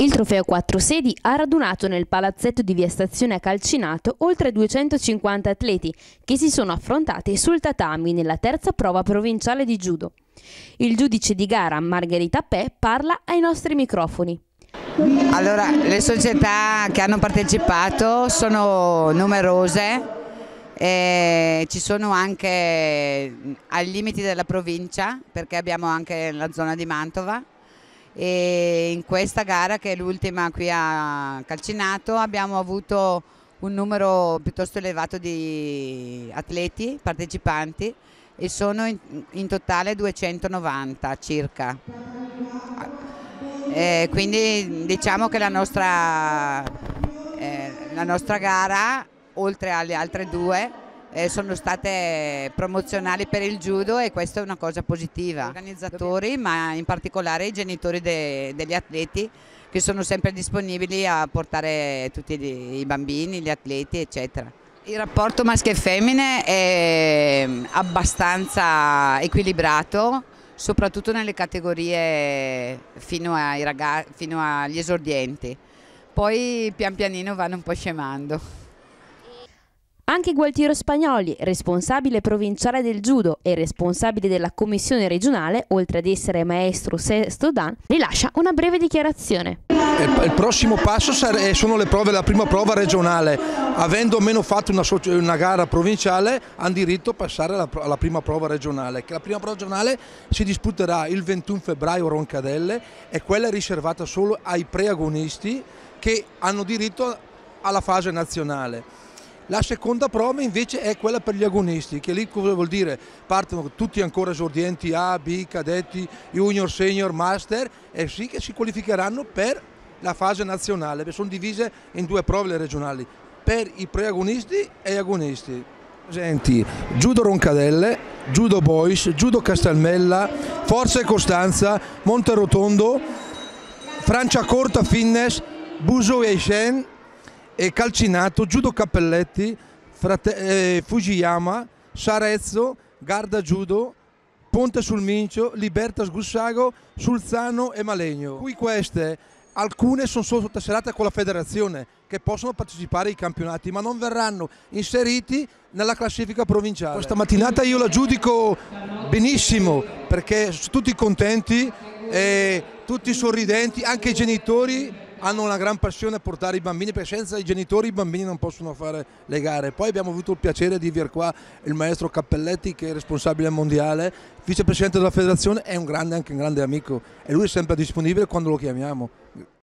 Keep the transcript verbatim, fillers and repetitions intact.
Il trofeo quattro sedi ha radunato nel palazzetto di Via Stazione a Calcinato oltre duecentocinquanta atleti che si sono affrontati sul tatami nella terza prova provinciale di judo. Il giudice di gara Margherita Pè parla ai nostri microfoni. Allora, le società che hanno partecipato sono numerose, e ci sono anche ai limiti della provincia, perché abbiamo anche la zona di Mantova. E in questa gara, che è l'ultima qui a Calcinato, abbiamo avuto un numero piuttosto elevato di atleti partecipanti e sono in, in totale duecentonovanta circa. E quindi diciamo che la nostra, eh, la nostra gara, oltre alle altre due, Eh, sono state promozionali per il judo, e questa è una cosa positiva. Gli organizzatori, ma in particolare i genitori de, degli atleti, che sono sempre disponibili a portare tutti i bambini, gli atleti eccetera. Il rapporto maschio e femmine è abbastanza equilibrato, soprattutto nelle categorie fino, ai ragazzi, fino agli esordienti, poi pian pianino vanno un po' scemando. Anche Gualtiero Spagnoli, responsabile provinciale del judo e responsabile della commissione regionale, oltre ad essere maestro sesto dan, rilascia una breve dichiarazione. Il prossimo passo sono le prove, la prima prova regionale. Avendo almeno fatto una, una gara provinciale, hanno diritto a passare alla, alla prima prova regionale. Che la prima prova regionale si disputerà il ventuno febbraio a Roncadelle, e quella è riservata solo ai preagonisti che hanno diritto alla fase nazionale. La seconda prova invece è quella per gli agonisti, che lì cosa vuol dire? Partono tutti ancora esordienti A, B, cadetti, junior, senior, master, e sì che si qualificheranno per la fase nazionale. Sono divise in due prove le regionali, per i preagonisti e gli agonisti. Presenti Judo Roncadelle, Judo Boys, Judo Castelmella, Forza e Costanza, Monterotondo, Franciacorta Fitness, Buso e Shen, e Calcinato, Judo Cappelletti, Frate eh, Fujiyama, Sarezzo, Garda Judo, Ponte sul Mincio, Libertas Gussago, Sulzano e Malegno. Qui queste, alcune sono solo tesserate con la federazione, che possono partecipare ai campionati, ma non verranno inseriti nella classifica provinciale. Questa mattinata io la giudico benissimo, perché sono tutti contenti, e tutti sorridenti, anche i genitori hanno una gran passione a portare i bambini, perché senza i genitori i bambini non possono fare le gare. Poi abbiamo avuto il piacere di avere qua il maestro Cappelletti, che è responsabile mondiale, vicepresidente della federazione, è un grande, anche un grande amico, e lui è sempre disponibile quando lo chiamiamo.